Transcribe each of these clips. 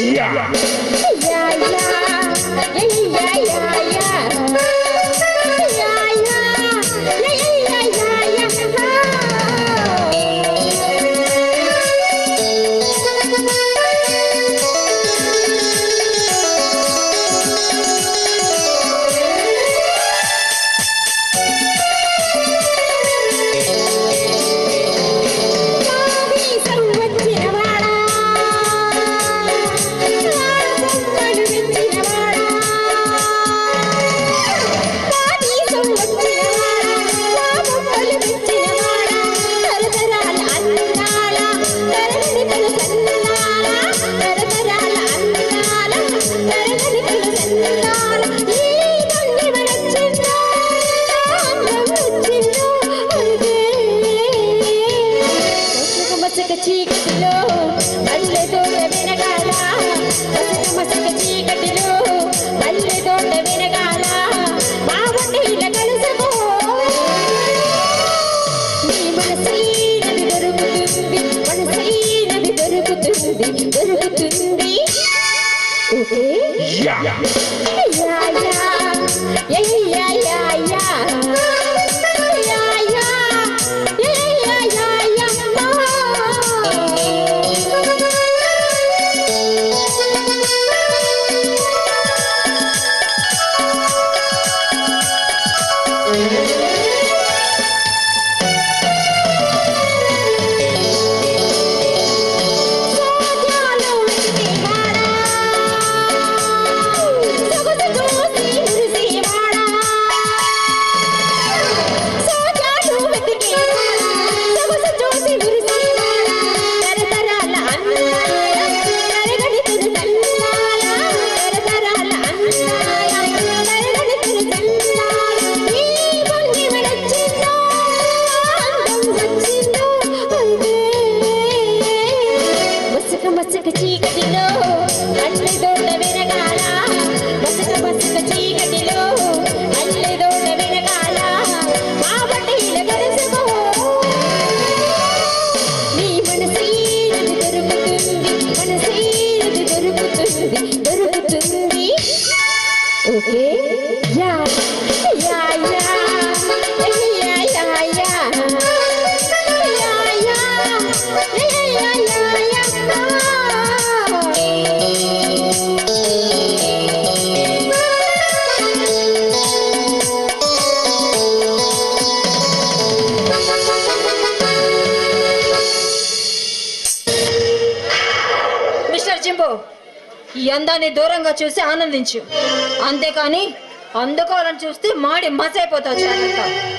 ఈ అందాన్ని దూరంగా చూసి ఆనందించు, అంతేకాని అందుకోవాలని చూస్తే మాడి మసైపోతావు. జాగ్రత్త.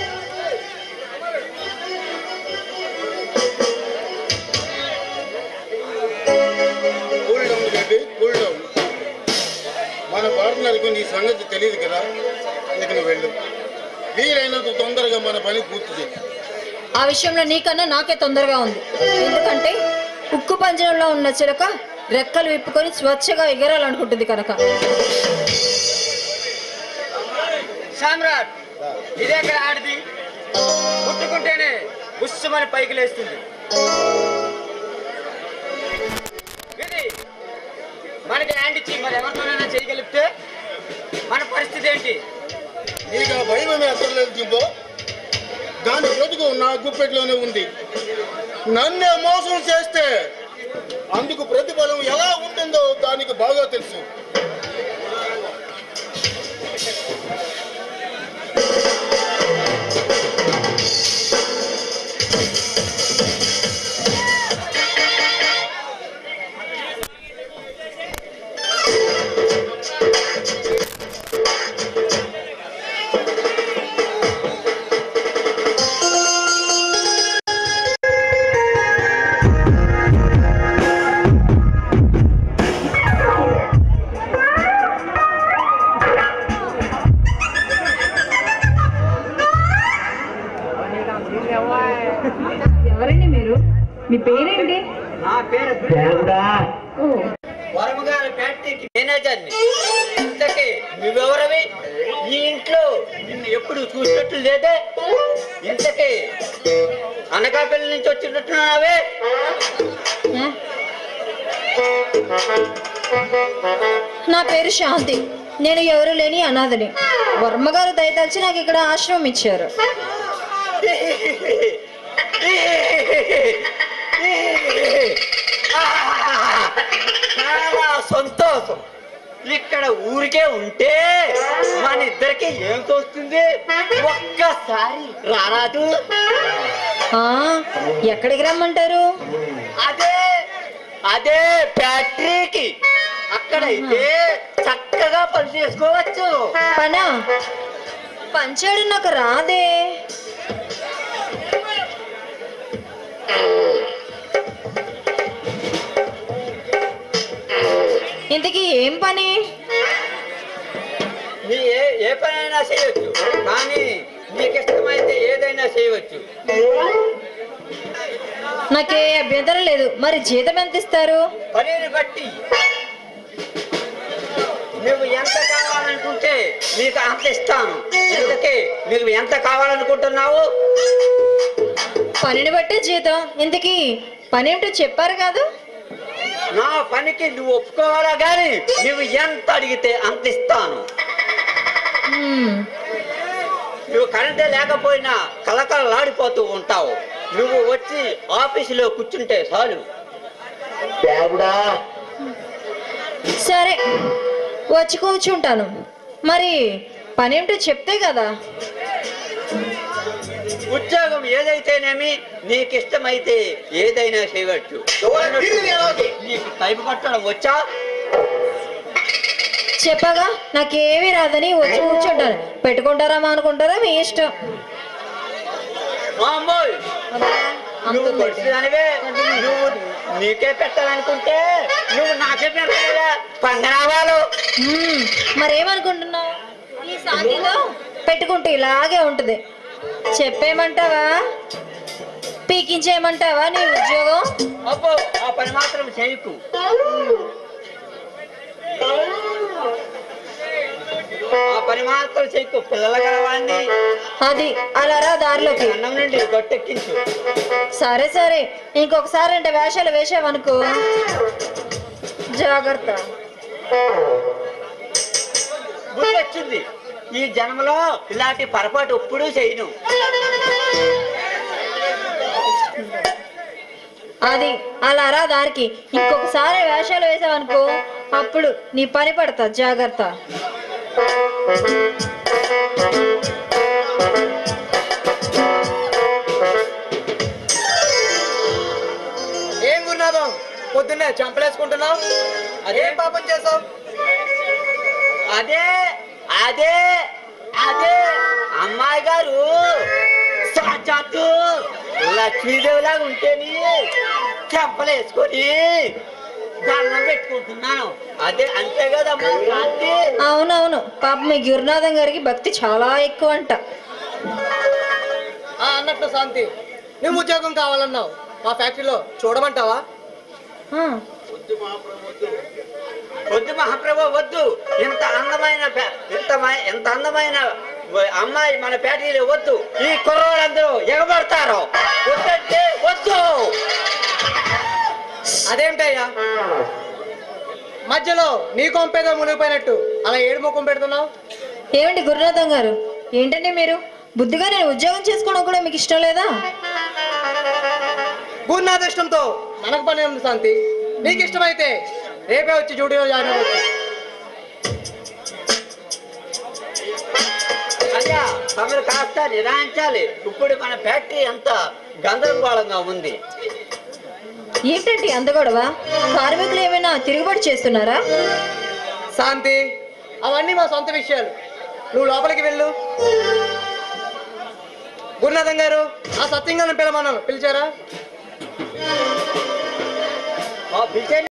మన పార్ట్నర్కి నీ సంగతి తెలియదు కదా, ఇక నువ్వు వెళ్ళు. వీలైనంత తొందరగా మన పని పూర్తి చేయి. ఆ విషయంలో నీకన్నా నాకే తొందరగా ఉంది. ఎందుకంటే ఉక్కు పంజరంలో ఉన్న చిలక రెక్కలు విప్పుకొని స్వచ్ఛగా ఎగరాలనుకుంటుంది కనుక. సామ్రాట్, ఇదే ఇక్కడ ఆడిది ముట్టుకుంటేనే బుస్సుమని పైకి లేస్తుంది. మనకి హ్యాండ్ ఇచ్చి మరి ఎవరితోనైనా చేయగలిగితే మన పరిస్థితి ఏంటి? నీకు ఆ భయమే అక్కర్లేదు జింబో. దాని బ్రతుకు నా గుప్పెట్లోనే ఉంది. నన్నే మోసం చేస్తే అందుకు ప్రతిఫలం ఎలా ఉంటుందో దానికి బాగా తెలుసు. ఎవరండి మీరు? మీ పేరేంటి? నా పేరు వరమగారి ఫ్యాక్టరీకి మేనేజర్ని. ఇంతకీ నువ్వెవరవి? ఈ ఇంట్లో నిన్ను ఎప్పుడు చూసినట్లు లేదే. ఇంతకీ అనకాపల్లి నుంచి వచ్చినట్టున్నావే. నా పేరు శాంతి. నేను ఎవరు లేని అనాథని. వర్మగారు దయతలిచి నాకు ఇక్కడ ఆశ్రమం ఇచ్చారు. చాలా సంతోషం. ఇక్కడ ఊరికే ఉంటే మన ఇద్దరికి ఏం తోస్తుంది? ఒక్కసారి రారాదు. ఆ, ఎక్కడికి రమ్మంటారు? అదే అదే ఫ్యాక్టరీకి. అక్కడైతే చక్కగా పని చేసుకోవచ్చు. పనా? పంచాడు నాకు రాదే. ఇంతకీ ఏం పని? నీ ఏ పనైనా చేయవచ్చు, కానీ నీకు ఇష్టమైతే ఏదైనా చేయవచ్చు. నాకే అభ్యంతరం లేదు. మరి జీతం ఎంత ఇస్తారు? పనిని బట్టి నువ్వు ఎంత కావాలనుకుంటే నీకు అంత ఇస్తాను. ఇంతకీ నువ్వు ఎంత కావాలనుకుంటున్నావు? పనిని బట్టి జీతం. ఇంతకీ పని ఏమిటో చెప్పారు కాదు? నా పనికి నువ్వు ఒప్పుకోవాలా గాని నువ్వు ఎంత అడిగితే అంత ఇస్తాను. నువ్వు కరెంటే లేకపోయినా కలకలలాడిపోతూ ఉంటావు. నువ్వు వచ్చి ఆఫీసులో కూర్చుంటే చాలు. సరే, వచ్చి కూర్చుంటాను. మరి పని ఏమిటో చెప్తే కదా. ఉద్యోగం ఏదైతేనేమి నీకు ఇష్టమైతే ఏదైనా చేయవచ్చు. నీకు టైపు కట్టడం వచ్చా? చెప్పగా నాకేమీ రాదని వచ్చి కూర్చుంటాను. పెట్టుకుంటారా అనుకుంటారా మీ ఇష్టం. అమ్మోయ్, నువ్వు కొట్టిదానివే. నువ్వు నీకే పెట్టాలనుకుంటే నువ్వు నాకే పెట్టాలా? పంగనావాలు. మరేమనుకుంటున్నావు? ఈ సాంతిలో పెట్టుకుంటే ఇలాగే ఉంటది. చెప్పేమంటావా? పీకించేయమంటావా నీ ఉద్యోగం? అబ్బో, ఆ పని మాత్రం చేయకు. ఆ పని మాత్రం చేయకు. పిల్లల గలవాన్ని అది అలారా దారిలోకి అన్నం నుండి గొట్టెక్కించు. సరే సరే, ఇంకొకసారి అంటే వేషాలు వేసావనుకో జాగ్రత్త. గుర్తొచ్చింది, ఈ జన్మలో ఇలాంటి పొరపాటు ఎప్పుడూ చేయను. అది అలారా దారికి. ఇంకొకసారి వేషాలు వేసావనుకో అప్పుడు నీ పని పడతా. జాగ్రత్త. ఏం గురునాథం, పొద్దున్నే చంపలేసుకుంటున్నావు? అదేం పాపం చేసావు? అదే అదే అదే అమ్మాయి గారు సాక్షాత్తు లక్ష్మీదేవిలాగా ఉంటేని చెంపలేసుకొని దండం పెట్టుకుంటున్నాను. అదే అంతే కదమ్మా శాంతి. అవునవును, పాప మీ గురునాథం గారికి భక్తి చాలా ఎక్కువ అంట. అన్నట్లు శాంతి, నువ్వు ఉద్యోగం కావాలన్నావు. మా ఫ్యాక్టరీలో చూడమంటావా? వద్దు మహాప్రభు, వద్దు. ఇంత అందమైన అమ్మాయి మన ఫ్యాక్టరీలో వద్దు. ఈ కుర్రోళ్ళందరూ ఎగబడతారు. వద్దంటే వద్దు. అదేమిటయ్యా, మధ్యలో నీ కొంపేదో మునిగిపోయినట్టు అలా ఏడు ముఖం పెడుతున్నావు? ఏమండి గురునాథం గారు, ఏంటండి మీరు? బుద్ధిగా నేను ఉద్యోగం చేసుకోవడం కూడా మీకు ఇష్టం లేదా? గురునాథ ఇష్టంతో మనకు పని ఉంది శాంతి. నీకు ఇష్టమైతే రేపే వచ్చి డ్యూటీలో జాయిన్ అవ్వచ్చు. అయ్యా, తమరు కాస్త నిరాయించాలి. ఇప్పుడు మన ఫ్యాక్టరీ అంత గందరగోళంగా ఉంది. ఏంటండి అంత గొడవ? కార్మికులు ఏమైనా తిరుగుబాటు చేస్తున్నారా? శాంతి, అవన్నీ మా సొంత విషయాలు. నువ్వు లోపలికి వెళ్ళు. గురునాథం గారు, ఆ సత్యంగా పిలమన్నాను, పిలిచారా? పిలిచే